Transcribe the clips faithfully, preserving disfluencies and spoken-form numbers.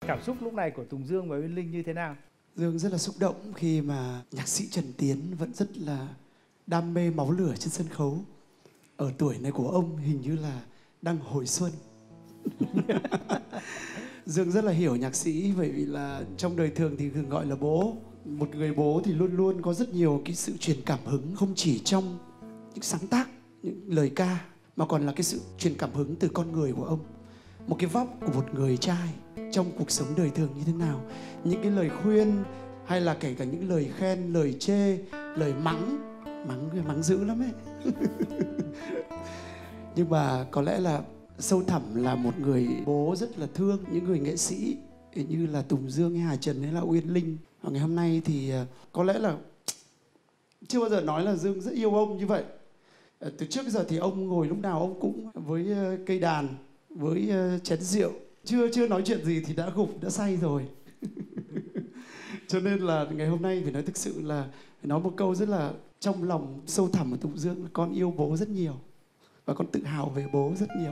Cảm xúc lúc này của Tùng Dương và Uyên Linh như thế nào? Dương rất là xúc động khi mà nhạc sĩ Trần Tiến vẫn rất là đam mê máu lửa trên sân khấu. Ở tuổi này của ông hình như là đang hồi xuân. Dương rất là hiểu nhạc sĩ, bởi vì là trong đời thường thì thường gọi là bố. Một người bố thì luôn luôn có rất nhiều cái sự truyền cảm hứng, không chỉ trong những sáng tác, những lời ca, mà còn là cái sự truyền cảm hứng từ con người của ông. Một cái vóc của một người trai trong cuộc sống đời thường như thế nào. Những cái lời khuyên hay là kể cả những lời khen, lời chê, lời mắng. Mắng, mắng dữ lắm ấy. Nhưng mà có lẽ là sâu thẳm là một người bố rất là thương những người nghệ sĩ như là Tùng Dương hay Hà Trần hay là Uyên Linh. Và ngày hôm nay thì có lẽ là chưa bao giờ nói là Dương rất yêu ông như vậy. Từ trước giờ thì ông ngồi lúc nào ông cũng với cây đàn, với chén rượu. Chưa chưa nói chuyện gì thì đã gục, đã say rồi. Cho nên là ngày hôm nay phải nói thực sự là phải nói một câu rất là trong lòng sâu thẳm của Tùng Dương là con yêu bố rất nhiều. Và con tự hào về bố rất nhiều.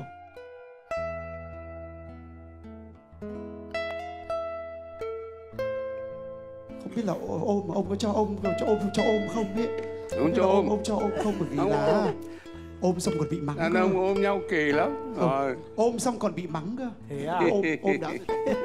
Không biết là ôm mà ông có cho ôm cho ôm cho ôm không ấy. Không cho ôm. Ông cho ôm không, bởi vì không, là ôm. ôm xong còn bị mắng. Đàn cơ. ông ôm nhau kỳ lắm. Không, Rồi. ôm xong còn bị mắng cơ. Thế à? Ôm ôm đã.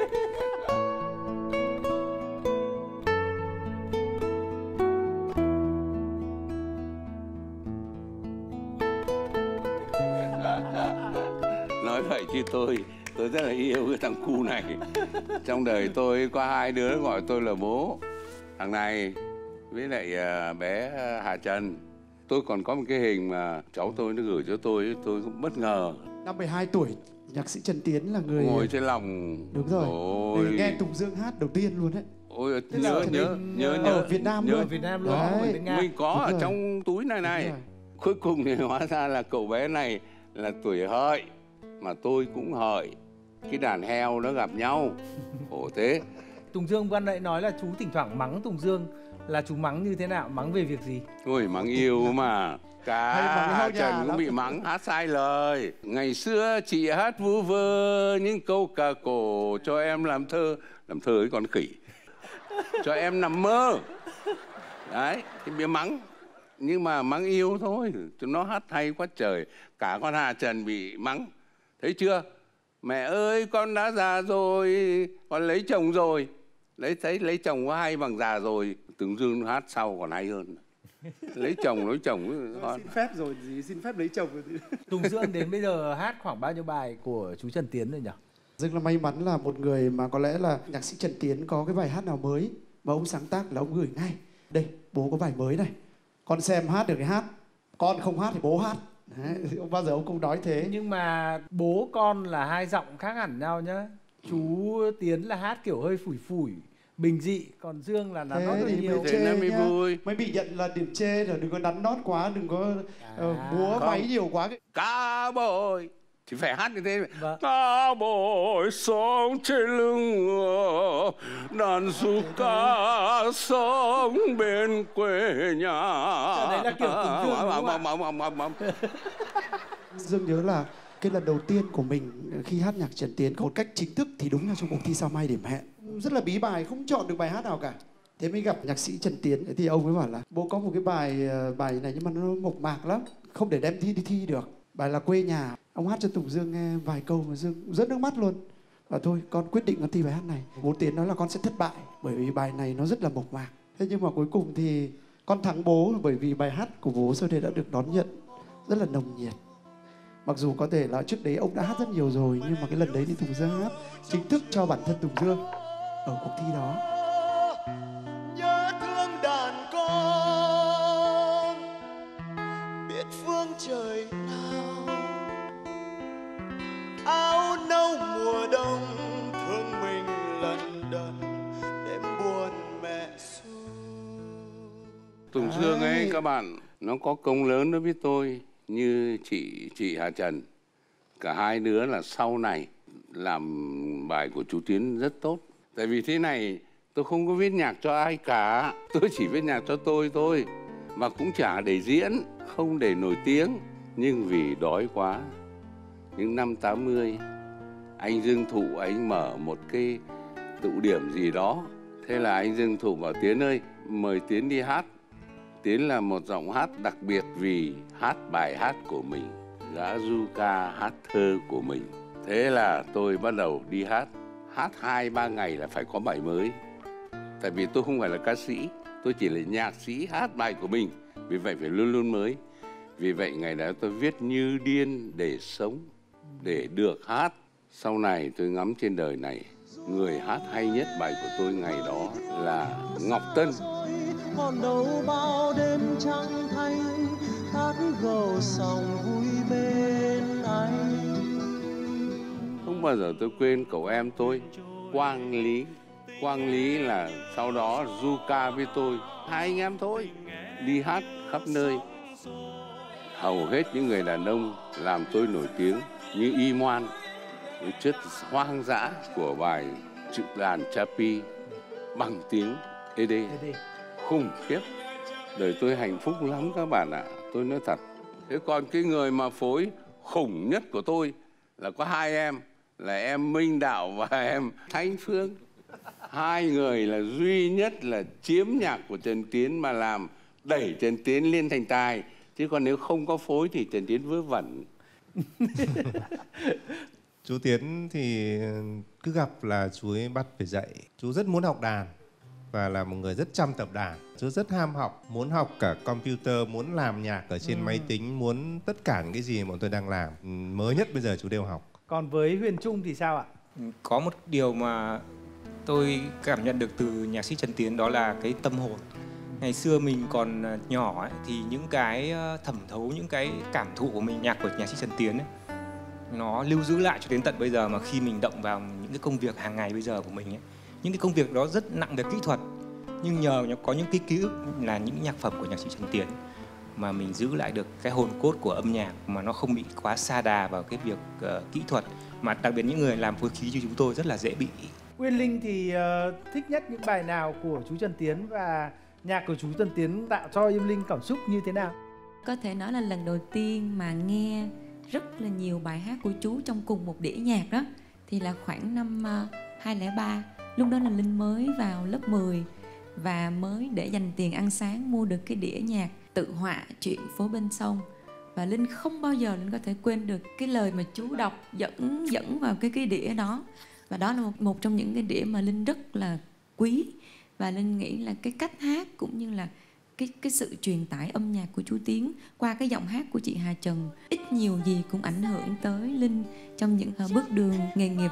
Nói vậy chứ tôi tôi rất là yêu cái thằng cu này. Trong đời tôi có hai đứa gọi tôi là bố. Thằng này với lại uh, bé Hà Trần. Tôi còn có một cái hình mà cháu tôi nó gửi cho tôi, tôi cũng bất ngờ. Năm mười hai tuổi, nhạc sĩ Trần Tiến là người ngồi trên lòng. Đúng rồi. Ôi. Để nghe Tùng Dương hát đầu tiên luôn đấy. Ôi, Thế nhớ, là nhớ, nhớ, nhớ, ở Việt Nam nhớ, luôn. Việt Nam luôn. Đấy. Mình, mình có Đúng ở rồi. trong túi này này. Cuối cùng thì hóa ra là cậu bé này là tuổi hợi, mà tôi cũng hợi. Cái đàn heo nó gặp nhau. Khổ thế. Tùng Dương ban nãy nói là chú thỉnh thoảng mắng Tùng Dương, là chú mắng như thế nào? Mắng về việc gì? Ôi mắng yêu mà. Cả Hà Trần cũng bị mắng hát sai lời. Ngày xưa chị hát vu vơ những câu ca cổ cho em làm thơ. Làm thơ ấy con khỉ. Cho em nằm mơ. Đấy, thì bị mắng. Nhưng mà mắng yêu thôi. Chúng nó hát hay quá trời. Cả con Hà Trần bị mắng. Thấy chưa? Mẹ ơi con đã già rồi, con lấy chồng rồi. Lấy thấy lấy chồng có hay bằng già rồi. Tùng Dương hát sau còn hay hơn. Lấy chồng lấy chồng con. Xin phép rồi gì, xin phép lấy chồng rồi. Tùng Dương đến bây giờ hát khoảng bao nhiêu bài của chú Trần Tiến rồi nhỉ? Dương là may mắn là một người mà có lẽ là nhạc sĩ Trần Tiến có cái bài hát nào mới mà ông sáng tác là ông gửi ngay. Đây, bố có bài mới này. Con xem hát được cái hát. Con không hát thì bố hát. Đấy, ông bao giờ ông cũng nói thế. Nhưng mà bố con là hai giọng khác hẳn nhau nhá. Chú Tiến là hát kiểu hơi phủi phủi, bình dị, còn Dương là nắn nót rất nhiều. Thế nó mới vui. Mới bị nhận là điểm chê rồi, đừng có nắn nót quá, đừng có À, uh, múa máy nhiều quá. Cá bồi thì phải hát như thế. Vâng. Cá bồi sống trên lưng ngựa, đàn du ca sống bên quê nhà. Đấy là kiểu Tùng Dương đúng không ạ? Dương nhớ là cái lần đầu tiên của mình khi hát nhạc Trần Tiến một cách chính thức thì đúng là trong cuộc thi Sao Mai Điểm Hẹn. Rất là bí bài, không chọn được bài hát nào cả. Thế mới gặp nhạc sĩ Trần Tiến thì ông ấy bảo là bố có một cái bài bài này nhưng mà nó mộc mạc lắm, không để đem thi đi thi được. Bài là Quê Nhà. Ông hát cho Tùng Dương nghe vài câu mà Dương rớt nước mắt luôn. Và thôi con quyết định con thi bài hát này. Bố Tiến nói là con sẽ thất bại bởi vì bài này nó rất là mộc mạc. Thế nhưng mà cuối cùng thì con thắng bố bởi vì bài hát của bố sau đây đã được đón nhận rất là nồng nhiệt. Mặc dù có thể là trước đấy ông đã hát rất nhiều rồi, nhưng mà cái lần đấy thì Tùng Dương hát chính thức cho bản thân Tùng Dương ở cuộc thi đó. Nhớ thương đàn con, biết phương trời nào, áo nâu mùa đông thương mình lần đần đêm buồn mẹ xưa. Tùng Dương ấy các bạn, nó có công lớn đối với tôi. Như chị chị Hà Trần, cả hai đứa là sau này làm bài của chú Tiến rất tốt. Tại vì thế này tôi không có viết nhạc cho ai cả, tôi chỉ viết nhạc cho tôi thôi. Mà cũng chả để diễn, không để nổi tiếng. Nhưng vì đói quá, những năm tám mươi anh Dương Thụ anh mở một cái tụ điểm gì đó. Thế là anh Dương Thụ bảo Tiến ơi, mời Tiến đi hát. Tiến là một giọng hát đặc biệt vì hát bài hát của mình, gã du ca hát thơ của mình. Thế là tôi bắt đầu đi hát. Hát hai ba ngày là phải có bài mới. Tại vì tôi không phải là ca sĩ, tôi chỉ là nhạc sĩ hát bài của mình. Vì vậy phải luôn luôn mới. Vì vậy ngày đó tôi viết như điên để sống, để được hát. Sau này tôi ngắm trên đời này, người hát hay nhất bài của tôi ngày đó là Ngọc Tân. Còn đâu bao đêm trăng thanh, hát gầu sòng vui bên anh. Không bao giờ tôi quên cậu em tôi, Quang Lý. Quang Lý là sau đó du ca với tôi, hai anh em thôi, đi hát khắp nơi. Hầu hết những người đàn ông làm tôi nổi tiếng như Y Moan, với chất hoang dã của bài Chữ đàn Chapi bằng tiếng ê đê. Khủng khiếp. Đời tôi hạnh phúc lắm các bạn ạ, tôi nói thật. Thế còn cái người mà phối khủng nhất của tôi là có hai em, là em Minh Đạo và em Thanh Phương. Hai người là duy nhất là chiếm nhạc của Trần Tiến mà làm đẩy Trần Tiến lên thành tài. Chứ còn nếu không có phối thì Trần Tiến vớ vẩn. Chú Tiến thì cứ gặp là chú ấy bắt phải dạy. Chú rất muốn học đàn và là một người rất chăm tập đàn. Chú rất ham học, muốn học cả computer, muốn làm nhạc ở trên ừ. máy tính, muốn tất cả những cái gì mà tôi đang làm. Mới nhất bây giờ chú đều học. Còn với Huyền Trung thì sao ạ? Có một điều mà tôi cảm nhận được từ nhạc sĩ Trần Tiến, đó là cái tâm hồn. Ngày xưa mình còn nhỏ ấy, thì những cái thẩm thấu, những cái cảm thụ của mình, nhạc của nhạc sĩ Trần Tiến ấy, nó lưu giữ lại cho đến tận bây giờ. Mà khi mình động vào những cái công việc hàng ngày bây giờ của mình ấy, những cái công việc đó rất nặng về kỹ thuật, nhưng nhờ có những cái ký ức là những nhạc phẩm của nhạc sĩ Trần Tiến mà mình giữ lại được cái hồn cốt của âm nhạc, mà nó không bị quá sa đà vào cái việc uh, kỹ thuật, mà đặc biệt những người làm phối khí như chúng tôi rất là dễ bị. Uyên Linh thì uh, thích nhất những bài nào của chú Trần Tiến, và nhạc của chú Trần Tiến tạo cho Uyên Linh cảm xúc như thế nào? Có thể nói là lần đầu tiên mà nghe rất là nhiều bài hát của chú trong cùng một đĩa nhạc đó thì là khoảng năm uh, hai không không ba. Lúc đó là Linh mới vào lớp mười và mới để dành tiền ăn sáng mua được cái đĩa nhạc tự họa Chuyện phố bên sông. Và Linh không bao giờ Linh có thể quên được cái lời mà chú đọc dẫn dẫn vào cái cái đĩa đó. Và đó là một, một trong những cái đĩa mà Linh rất là quý. Và Linh nghĩ là cái cách hát cũng như là cái, cái sự truyền tải âm nhạc của chú Tiến qua cái giọng hát của chị Hà Trần ít nhiều gì cũng ảnh hưởng tới Linh trong những uh, bước đường nghề nghiệp.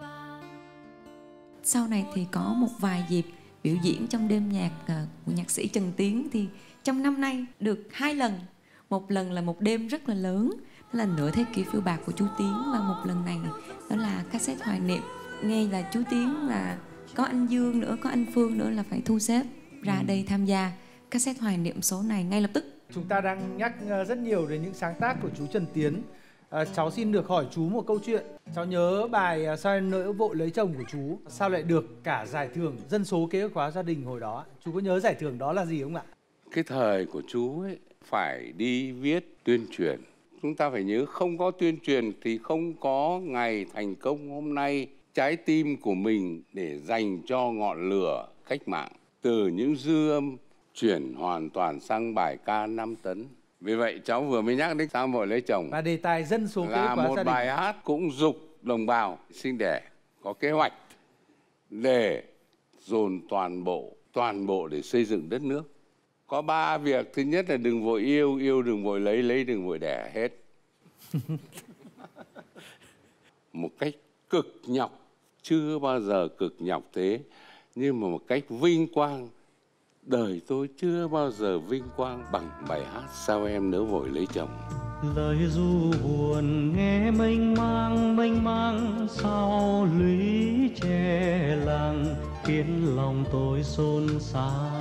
Sau này thì có một vài dịp biểu diễn trong đêm nhạc uh, của nhạc sĩ Trần Tiến, thì trong năm nay được hai lần. Một lần là một đêm rất là lớn, đó là Nửa Thế Kỷ Phiêu Bạc của chú Tiến, và một lần này đó là cassette hoài niệm. Nghe là chú Tiến và có anh Dương nữa, có anh Phương nữa là phải thu xếp ra ừ. đây tham gia cassette hoài niệm số này ngay lập tức. Chúng ta đang nhắc rất nhiều đến những sáng tác của chú Trần Tiến. À, cháu xin được hỏi chú một câu chuyện. Cháu nhớ bài Sao Em Nỡ Vội Lấy Chồng của chú, sao lại được cả giải thưởng dân số kế hoạch hóa gia đình hồi đó? Chú có nhớ giải thưởng đó là gì không ạ? Cái thời của chú ấy phải đi viết tuyên truyền. Chúng ta phải nhớ, không có tuyên truyền thì không có ngày thành công hôm nay. Trái tim của mình để dành cho ngọn lửa cách mạng, từ những dư âm chuyển hoàn toàn sang bài ca năm tấn. Vì vậy cháu vừa mới nhắc đến Sao Vội Lấy Chồng, và đề tài dân số kế là hoạch hóa một gia đình. bài hát cũng giục đồng bào sinh đẻ có kế hoạch để dồn toàn bộ toàn bộ để xây dựng đất nước. Có ba việc. Thứ nhất là đừng vội yêu, yêu đừng vội lấy, lấy đừng vội đẻ hết. Một cách cực nhọc, chưa bao giờ cực nhọc thế, nhưng mà một cách vinh quang. Đời tôi chưa bao giờ vinh quang bằng bài hát Sao Em Nỡ Vội Lấy Chồng. Lời ru buồn nghe mênh mang mênh mang, sao lũy che làng khiến lòng tôi xôn xao.